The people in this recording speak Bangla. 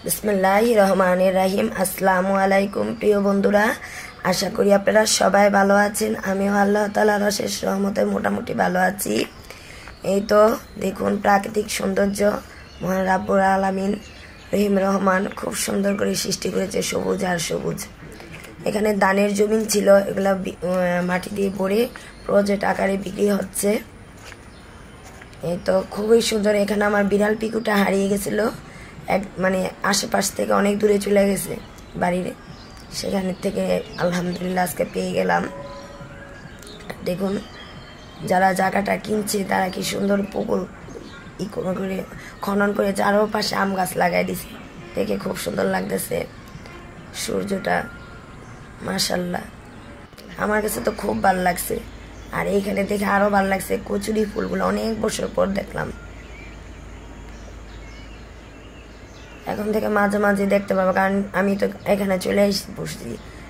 বিসমিল্লাহির রহমানির রহিম। আসসালামু আলাইকুম প্রিয় বন্ধুরা, আশা করি আপনারা সবাই ভালো আছেন। আমিও আল্লাহ তাআলার অশেষ রহমতে মোটামুটি ভালো আছি। এই তো দেখুন প্রাকৃতিক সৌন্দর্য, মহান রাব্বুল আলামিন রহিম রহমান খুব সুন্দর করে সৃষ্টি করেছে, সবুজ আর সবুজ। এখানে ধানের জমিন ছিল, এগুলা মাটি দিয়ে ভরে প্রজেক্ট আকারে বিক্রি হচ্ছে। এই তো খুবই সুন্দর। এখানে আমার বিড়াল পিকুটা হারিয়ে গেছিল, মানে আশেপাশ থেকে অনেক দূরে চলে গেছে বাড়ির, সেখান থেকে আলহামদুলিল্লাহ আজকে পেয়ে গেলাম। দেখুন যারা জায়গাটা কিনছে তারা কি সুন্দর পুকুর করে খনন করে চারপাশে আম গাছ লাগাই দিছে, দেখে খুব সুন্দর লাগতেছে সূর্যটা, মাশাল্লাহ আমার কাছে তো খুব ভালো লাগছে। আর এইখানে দেখে আরো ভালো লাগছে, কচুরি ফুলগুলো অনেক বছর পর দেখলাম। এখন থেকে মাঝে মাঝে দেখতে পাবো, কারণ আমি তো এখানে চলে বসছি।